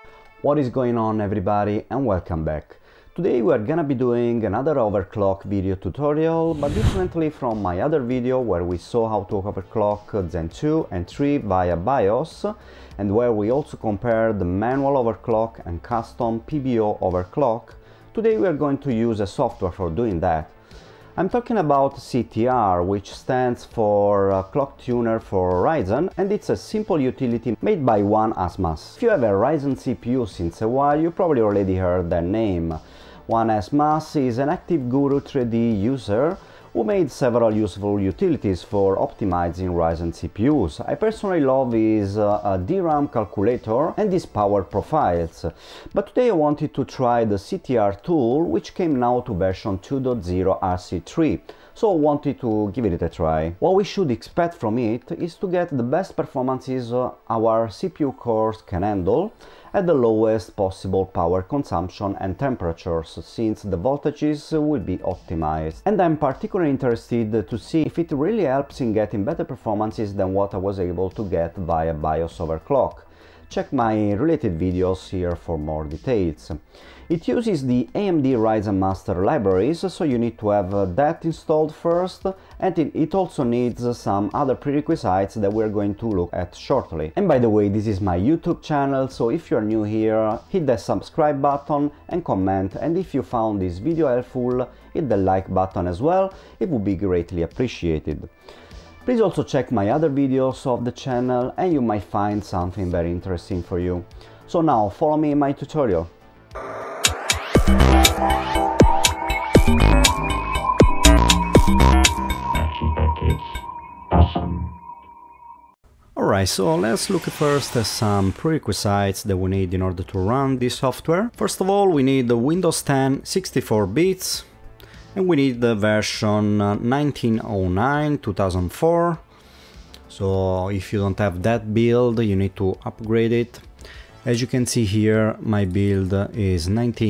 What is going on, everybody, and welcome back. Today we are gonna be doing another overclock video tutorial, but differently from my other video where we saw how to overclock Zen 2 and 3 via BIOS, and where we also compared the manual overclock and custom PBO overclock. Today we are going to use a software for doing that. I'm talking about CTR, which stands for clocktuner for Ryzen, and it's a simple utility made by One Asmas. If you have a Ryzen CPU since a while, you probably already heard that name. One Asmas is an active Guru 3D user who made several useful utilities for optimizing Ryzen CPUs. I personally love his DRAM calculator and his power profiles, but today I wanted to try the CTR tool, which came now to version 2.0 RC3, so I wanted to give it a try. What we should expect from it is to get the best performances our CPU cores can handle at the lowest possible power consumption and temperatures, since the voltages will be optimized. And I'm particularly interested to see if it really helps in getting better performances than what I was able to get via BIOS overclock. Check my related videos here for more details. It uses the AMD Ryzen Master libraries, so you need to have that installed first, and it also needs some other prerequisites that we're going to look at shortly. And by the way, this is my YouTube channel, so if you're new here, hit the subscribe button and comment, and if you found this video helpful, hit the like button as well, it would be greatly appreciated. Please also check my other videos of the channel and you might find something very interesting for you. So now follow me in my tutorial. Alright, so let's look first at some prerequisites that we need in order to run this software. First of all, we need the Windows 10 64 bits. And we need the version 1909-2004. So if you don't have that build, you need to upgrade it. As you can see here, my build is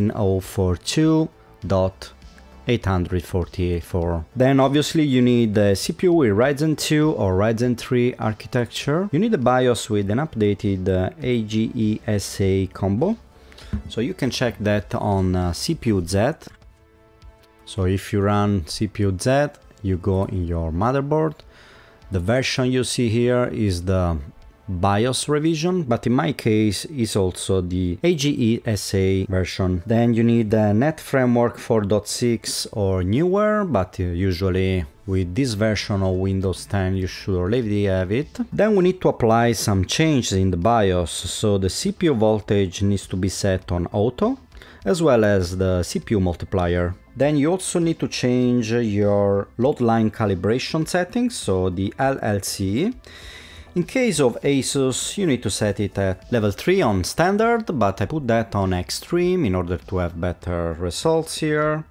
19042.848.4. Then obviously you need the CPU with Ryzen 2 or Ryzen 3 architecture. You need a BIOS with an updated AGE-SA combo. So you can check that on CPU Z. So if you run CPU Z, you go in your motherboard. The version you see here is the BIOS revision, but in my case is also the AGE-SA version. Then you need the Net Framework 4.6 or newer, but usually with this version of Windows 10 you should already have it. Then we need to apply some changes in the BIOS, so the CPU voltage needs to be set on auto, as well as the CPU multiplier. Then you also need to change your load line calibration settings, so the LLC. In case of ASUS, you need to set it at level 3 on standard, but I put that on extreme in order to have better results here.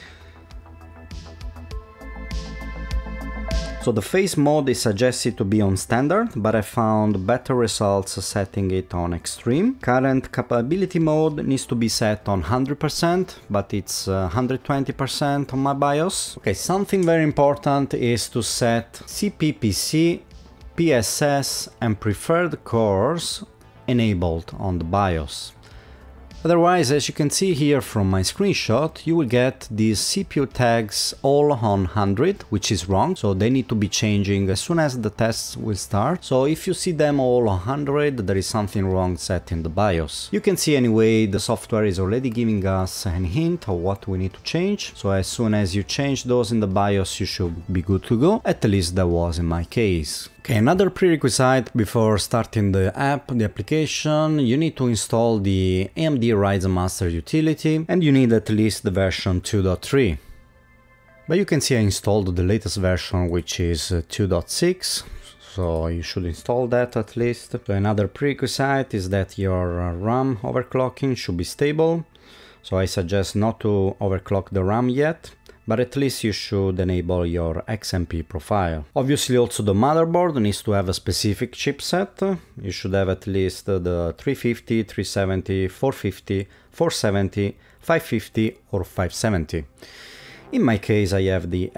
So the phase mode is suggested to be on standard, but I found better results setting it on extreme. Current capability mode needs to be set on 100%, but it's 120% on my BIOS. Okay, something very important is to set CPPC, PSS and preferred cores enabled on the BIOS. Otherwise, as you can see here from my screenshot, you will get these CPU tags all on 100, which is wrong, so they need to be changing as soon as the tests will start. So if you see them all on 100, there is something wrong set in the BIOS. You can see anyway, the software is already giving us a hint of what we need to change, so as soon as you change those in the BIOS, you should be good to go. At least that was in my case. Okay, another prerequisite before starting the app, the application, you need to install the AMD Ryzen Master utility, and you need at least the version 2.3. But you can see I installed the latest version, which is 2.6, so you should install that at least. So another prerequisite is that your RAM overclocking should be stable, so I suggest not to overclock the RAM yet, but at least you should enable your XMP profile. Obviously also the motherboard needs to have a specific chipset. You should have at least the 350, 370, 450, 470, 550 or 570. In my case I have the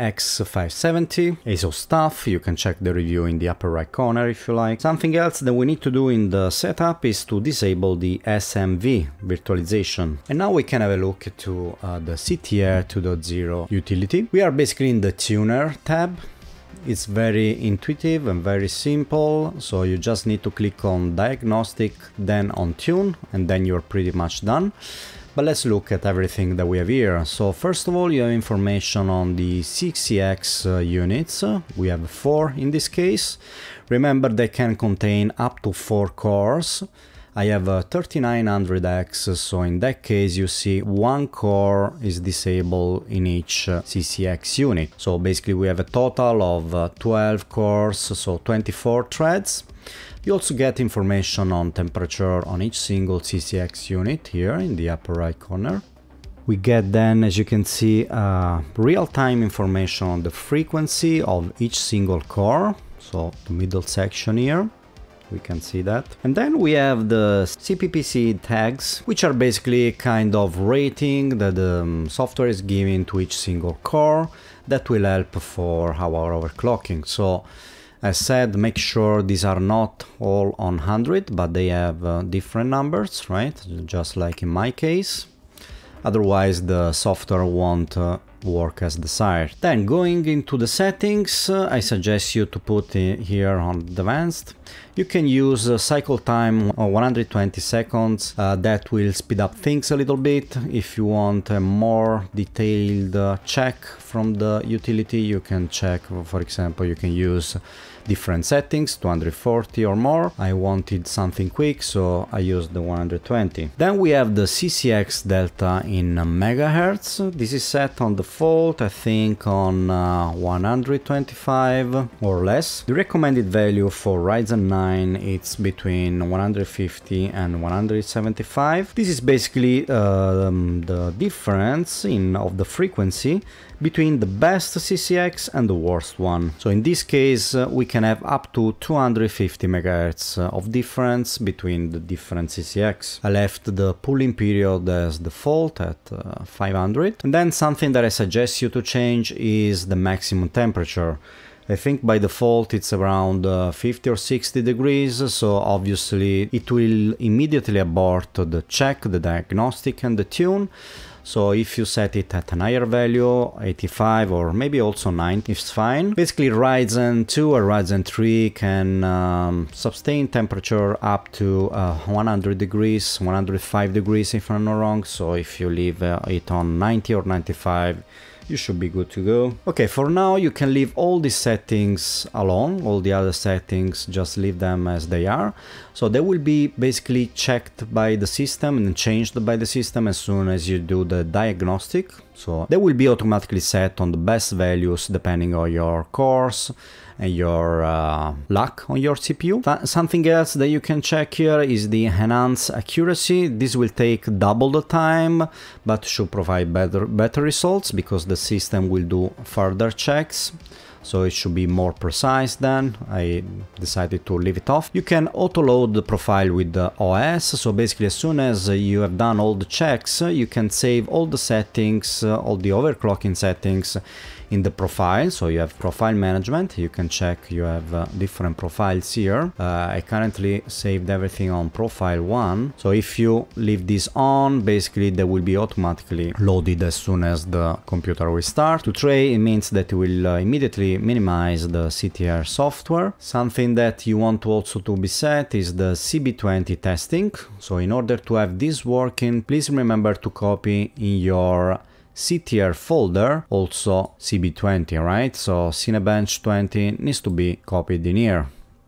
X570 ASO stuff. You can check the review in the upper right corner if you like. Something else that we need to do in the setup is to disable the SMV virtualization. And now we can have a look to the CTR 2.0 utility. We are basically in the tuner tab. It's very intuitive and very simple, so you just need to click on diagnostic, then on tune, and then you're pretty much done. But let's look at everything that we have here. So first of all, you have information on the CCX units. We have 4 in this case. Remember, they can contain up to 4 cores. I have a 3900X, so in that case you see 1 core is disabled in each CCX unit. So basically we have a total of 12 cores, so 24 threads. You also get information on temperature on each single CCX unit here in the upper right corner. We get then, as you can see, real-time information on the frequency of each single core, so the middle section here. We can see that. And then we have the CPPC tags, which are basically kind of rating that the software is giving to each single core that will help for our overclocking. So as said, make sure these are not all on 100, but they have different numbers, right? Just like in my case. Otherwise the software won't work as desired. Then going into the settings, I suggest you to put here on advanced. You can use cycle time of 120 seconds. That will speed up things a little bit. If you want a more detailed check from the utility, you can check, for example, you can use different settings, 240 or more. I wanted something quick, so I used the 120. Then we have the CCX delta in megahertz. This is set on default, I think on 125 or less. The recommended value for Ryzen 9 it's between 150 and 175. This is basically the difference of the frequency between the best CCX and the worst one. So in this case we can have up to 250 MHz of difference between the different CCX. I left the pooling period as default at 500. And then something that I suggest you to change is the maximum temperature. I think by default it's around 50 or 60 degrees, so obviously it will immediately abort the check, the diagnostic and the tune. So if you set it at a higher value, 85 or maybe also 90, it's fine. Basically Ryzen 2 or Ryzen 3 can sustain temperature up to 100 degrees, 105 degrees if I'm not wrong. So if you leave it on 90 or 95, you should be good to go. Okay, for now you can leave all these settings alone, all the other settings, just leave them as they are. So they will be basically checked by the system and changed by the system as soon as you do the diagnostic. So they will be automatically set on the best values depending on your cores and your luck on your CPU. Something else that you can check here is the enhanced accuracy. This will take double the time, but should provide better results because the system will do further checks. So it should be more precise then. I decided to leave it off. You can auto-load the profile with the OS. So basically as soon as you have done all the checks, you can save all the settings, all the overclocking settings in the profile. So you have profile management, you can check, you have different profiles here. I currently saved everything on profile 1. So if you leave this on, basically they will be automatically loaded as soon as the computer will start. To tray, it means that it will immediately minimize the CTR software. Something that you want also to be set is the CB20 testing. So in order to have this working, please remember to copy in your CTR folder also CB20, right? So Cinebench 20 needs to be copied in here.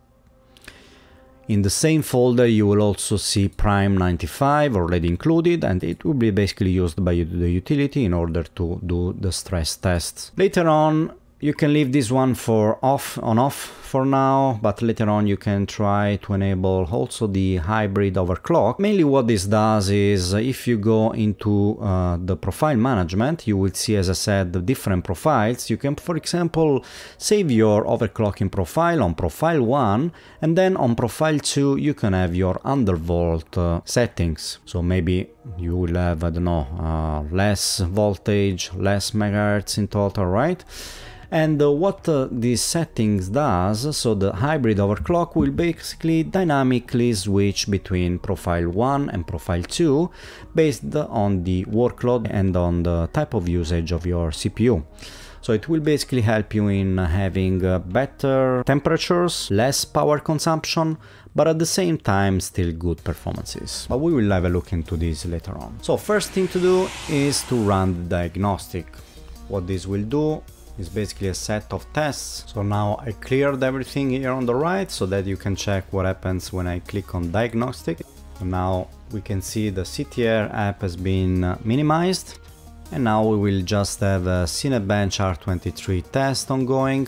In the same folder you will also see Prime 95 already included, and it will be basically used by the utility in order to do the stress tests. Later on You can leave this one for on off for now, but later on you can try to enable also the hybrid overclock. Mainly what this does is if you go into the profile management, you will see, as I said, the different profiles. You can, for example, save your overclocking profile on profile 1, and then on profile 2 you can have your undervolt settings. So maybe you will have, I don't know, less voltage, less megahertz in total, right? And what these settings does, so the hybrid overclock will basically dynamically switch between profile 1 and profile 2 based on the workload and on the type of usage of your CPU. So it will basically help you in having better temperatures, less power consumption, but at the same time still good performances. But we will have a look into this later on. So first thing to do is to run the diagnostic. What this will do is basically a set of tests. So now I cleared everything here on the right so that you can check what happens when I click on diagnostic. So now we can see the CTR app has been minimized, and now we will just have a Cinebench R23 test ongoing.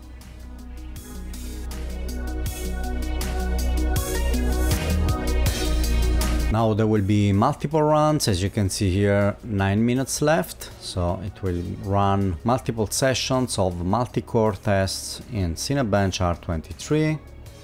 Now there will be multiple runs, as you can see here, 9 minutes left, so it will run multiple sessions of multi-core tests in Cinebench R23.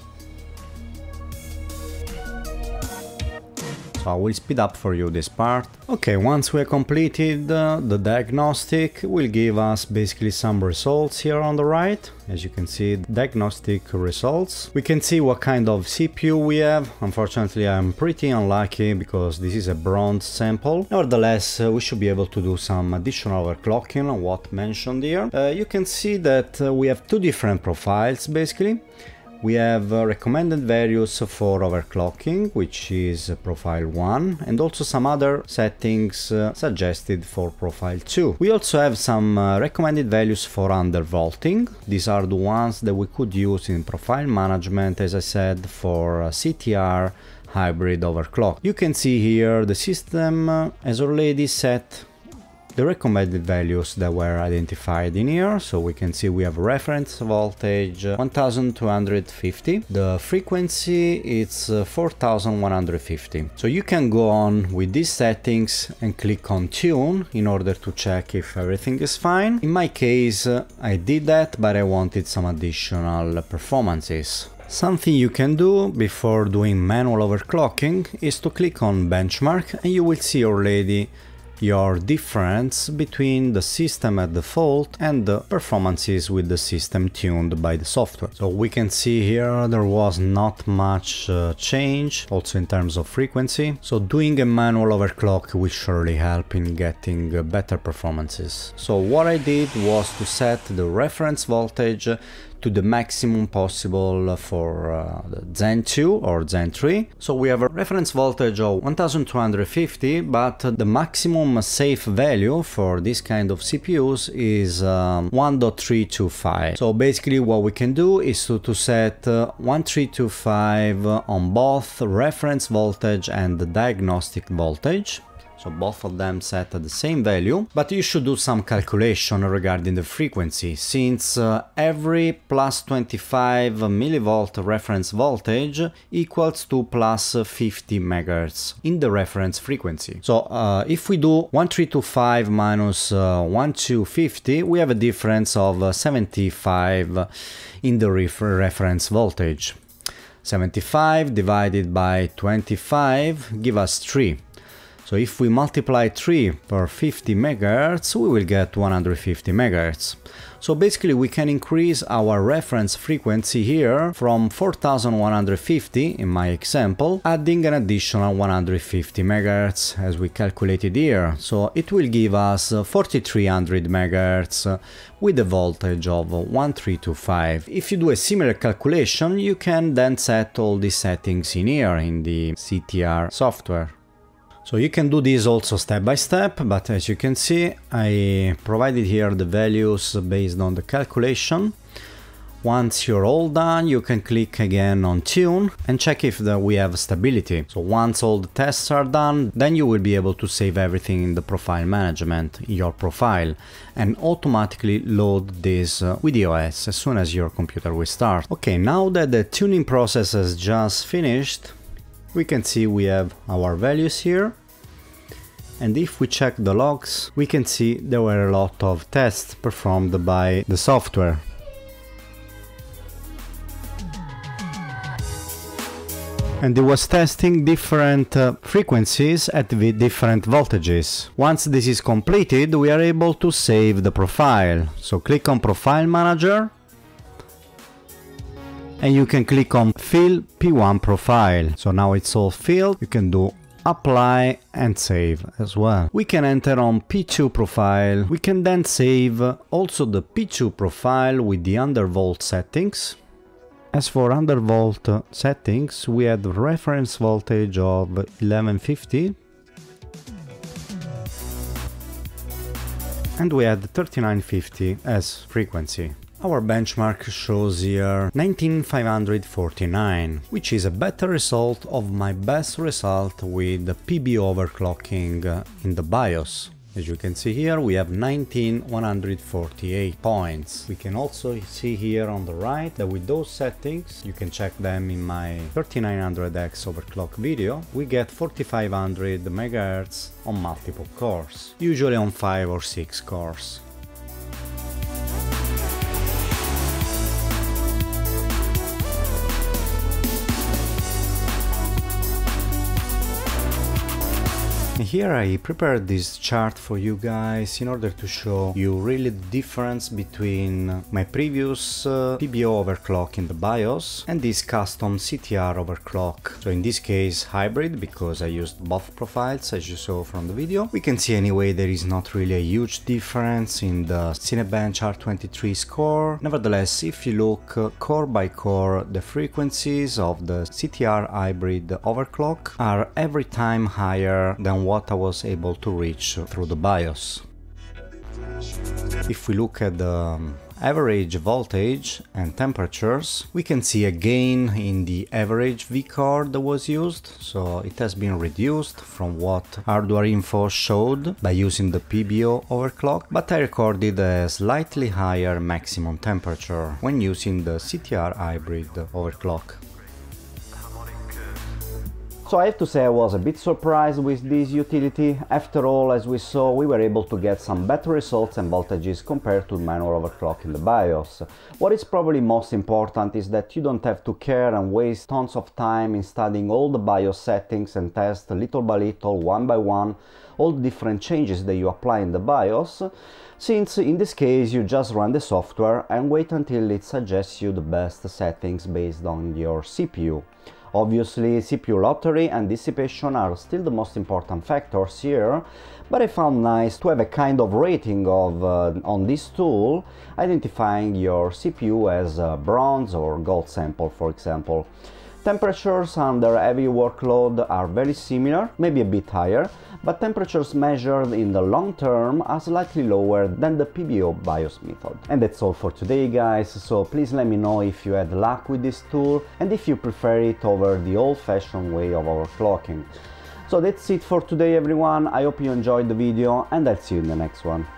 So I will speed up for you this part. Okay, once we have completed the diagnostic, will give us basically some results here on the right. As you can see, diagnostic results. We can see what kind of CPU we have. Unfortunately, I'm pretty unlucky because this is a bronze sample. Nevertheless, we should be able to do some additional overclocking on what mentioned here. You can see that we have two different profiles basically. We have recommended values for overclocking, which is profile 1, and also some other settings suggested for profile 2. We also have some recommended values for undervolting. These are the ones that we could use in profile management, as I said, for CTR hybrid overclock. You can see here the system has already set the recommended values that were identified in here. So we can see we have reference voltage 1250, the frequency it's 4150. So you can go on with these settings and click on tune in order to check if everything is fine. In my case I did that, but I wanted some additional performances. Something you can do before doing manual overclocking is to click on benchmark, and you will see already your difference between the system at default and the performances with the system tuned by the software. So we can see here there was not much change, also in terms of frequency. So doing a manual overclock will surely help in getting better performances. So what I did was to set the reference voltage to the maximum possible for the Zen 2 or Zen 3. So we have a reference voltage of 1250, but the maximum safe value for this kind of CPUs is 1.325. So basically what we can do is to set 1325 on both reference voltage and the diagnostic voltage. So both of them set at the same value, but you should do some calculation regarding the frequency, since every plus 25 millivolt reference voltage equals to plus 50 megahertz in the reference frequency. So if we do 1325 minus 1250, we have a difference of 75 in the reference voltage. 75 divided by 25 give us 3. So if we multiply 3 per 50 MHz, we will get 150 MHz. So basically we can increase our reference frequency here from 4150 in my example, adding an additional 150 MHz as we calculated here. So it will give us 4300 MHz with a voltage of 1325. If you do a similar calculation, you can then set all these settings in here in the CTR software. So you can do this also step by step, but as you can see, I provided here the values based on the calculation. Once you're all done, you can click again on Tune and check if we have stability. So once all the tests are done, then you will be able to save everything in the profile management, in your profile, and automatically load this with iOS as soon as your computer will start. Okay, now that the tuning process has just finished, we can see we have our values here. And if we check the logs, we can see there were a lot of tests performed by the software. And it was testing different frequencies at different voltages. Once this is completed, we are able to save the profile. So click on Profile Manager, and you can click on Fill P1 Profile. So now it's all filled. You can do Apply and Save as well. We can enter on P2 profile. We can then save also the P2 profile with the undervolt settings. As for undervolt settings, we had reference voltage of 1150 and we had 3950 as frequency. Our benchmark shows here 19549, which is a better result of my best result with the PBO overclocking in the BIOS. As you can see here, we have 19148 points. We can also see here on the right that with those settings, you can check them in my 3900X overclock video, we get 4500 MHz on multiple cores, usually on 5 or 6 cores. Here I prepared this chart for you guys in order to show you really the difference between my previous PBO overclock in the BIOS and this custom CTR overclock. So in this case hybrid, because I used both profiles as you saw from the video. We can see anyway there is not really a huge difference in the Cinebench R23 score. Nevertheless, if you look core by core, the frequencies of the CTR hybrid overclock are every time higher than what I was able to reach through the BIOS. If we look at the average voltage and temperatures, we can see a gain in the average vCore that was used, so it has been reduced from what hardware info showed by using the PBO overclock, but I recorded a slightly higher maximum temperature when using the CTR hybrid overclock. So I have to say I was a bit surprised with this utility. After all, as we saw, we were able to get some better results and voltages compared to manual overclock in the BIOS. What is probably most important is that you don't have to care and waste tons of time in studying all the BIOS settings and test little by little, one by one, all the different changes that you apply in the BIOS, since in this case you just run the software and wait until it suggests you the best settings based on your CPU. Obviously, CPU lottery and dissipation are still the most important factors here, but I found nice to have a kind of rating of on this tool, identifying your CPU as a bronze or gold sample, for example. Temperatures under heavy workload are very similar, maybe a bit higher, but temperatures measured in the long term are slightly lower than the PBO BIOS method. And that's all for today, guys, so please let me know if you had luck with this tool and if you prefer it over the old-fashioned way of overclocking. So that's it for today, everyone. I hope you enjoyed the video and I'll see you in the next one.